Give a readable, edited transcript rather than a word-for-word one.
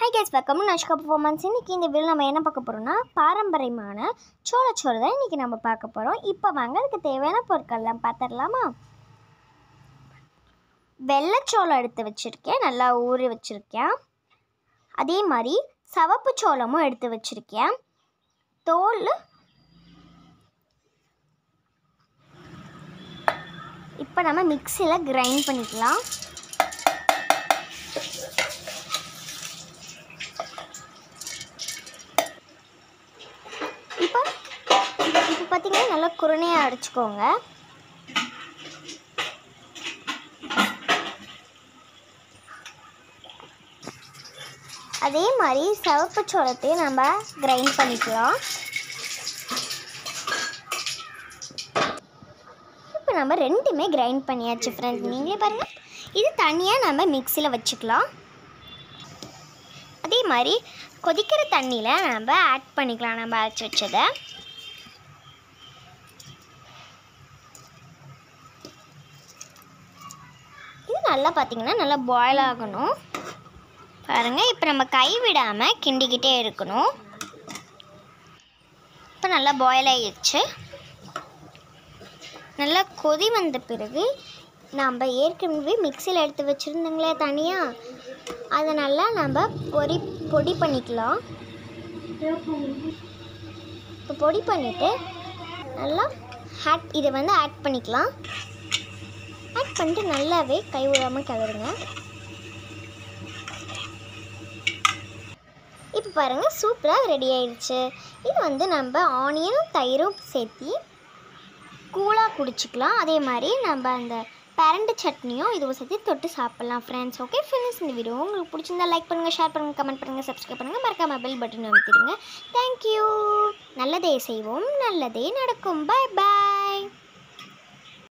Hi guys, welcome to Nashka performance. இன்றைக்கி இந்த video நம்ம என்ன பார்க்க போகிறோம்னா பாரம்பரியமான சோளச்சோறு தான் இன்றைக்கி நம்ம பார்க்க போகிறோம். இப்போ வாங்க அதுக்கு தேவையான பொருட்கள்லாம் பார்த்துடலாமா. வெள்ளைச்சோளம் எடுத்து வச்சுருக்கேன், நல்லா ஊறி வச்சுருக்கேன். அதே மாதிரி சவப்பு சோளமும் எடுத்து வச்சுருக்கேன். தோல் இப்போ நம்ம மிக்சியில் கிரைண்ட் பண்ணிக்கலாம். இப்போ பார்த்தீங்கன்னா நல்லா குருணையாக அடிச்சுக்கோங்க. அதே மாதிரி சிவப்பு சோளத்தையும் நம்ம கிரைண்ட் பண்ணிக்கலாம். இப்போ நம்ம ரெண்டுமே கிரைண்ட் பண்ணியாச்சு ஃப்ரெண்ட்ஸ், நீங்களே பாருங்கள். இது தனியாக நம்ம மிக்சியில் வச்சுக்கலாம். அதே மாதிரி கொதிக்கிற தண்ணியில் நம்ம ஆட் பண்ணிக்கலாம் நம்ம அரைச்சி வச்சதை. இது நல்லா பார்த்திங்கன்னா நல்லா பாயில் ஆகணும் பாருங்கள். இப்போ நம்ம கை விடாமல் கிண்டிக்கிட்டே இருக்கணும். இப்போ நல்லா பாயில் ஆகிடுச்சு. நல்லா கொதி வந்த பிறகு நம்ம ஏற்கனவே மிக்சியில் எடுத்து வச்சுருந்தோங்களே தனியாக, அதை நல்லா நம்ம பொடி பண்ணிக்கலாம். இப்போ பொடி பண்ணிவிட்டு நல்லா இதை ஆட் பண்ணிக்கலாம். ஆட் பண்ணிட்டு நல்லாவே கை விடாமல் கிளறுங்க. இப்போ பாருங்கள், சூப்பராக ரெடி ஆயிடுச்சு. இது நம்ம ஆனியனும் தயிரும் சேர்த்து கூலாக குடிச்சிக்கலாம். அதே மாதிரி நம்ம அந்த பேரண்ட் சட்னியும் இதுவும் சேர்த்து தொட்டு சாப்பிட்லாம் ஃப்ரெண்ட்ஸ். ஓகே ஃப்ரெண்ட்ஸ், இந்த வீடியோ உங்களுக்கு பிடிச்சிருந்தா லைக் பண்ணுங்கள், ஷேர் பண்ணுங்கள், கமெண்ட் பண்ணுங்கள், சப்ஸ்கிரைப் பண்ணுங்கள், மறக்காம பெல் பட்டன் அழுத்திடுங்க. தேங்க்யூ. நல்லதே செய்வோம், நல்லதே நடக்கும். பை பாய்.